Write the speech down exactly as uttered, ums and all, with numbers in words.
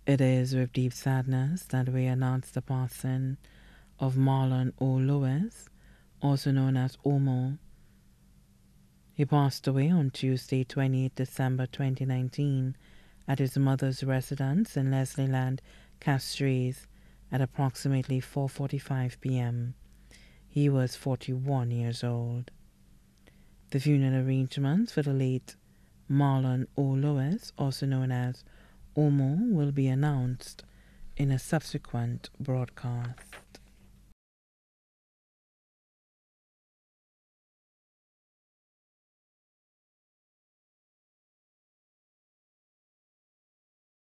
It is with deep sadness that we announce the passing of Marlon O Lewis, also known as Omo. He passed away on Tuesday, the twenty-eighth of December twenty nineteen, at his mother's residence in Leslieland, Castries, at approximately four forty-five p m He was forty-one years old. The funeral arrangements for the late Marlon O Lewis, also known as Omo, will be announced in a subsequent broadcast.